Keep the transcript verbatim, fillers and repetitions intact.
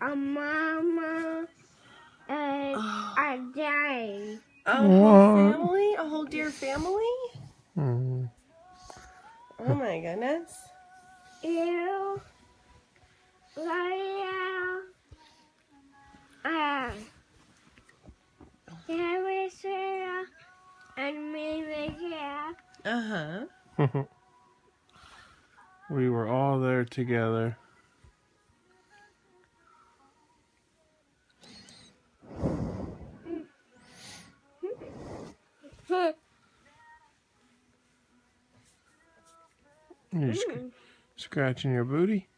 a mama, and Oh. a daddy. A whole family? A whole dear family? Mm. Oh my goodness. You, Laura, and Sarah, Sarah, and me, Michaela. Uh-huh. We were all there together. You're sc- scratching your booty?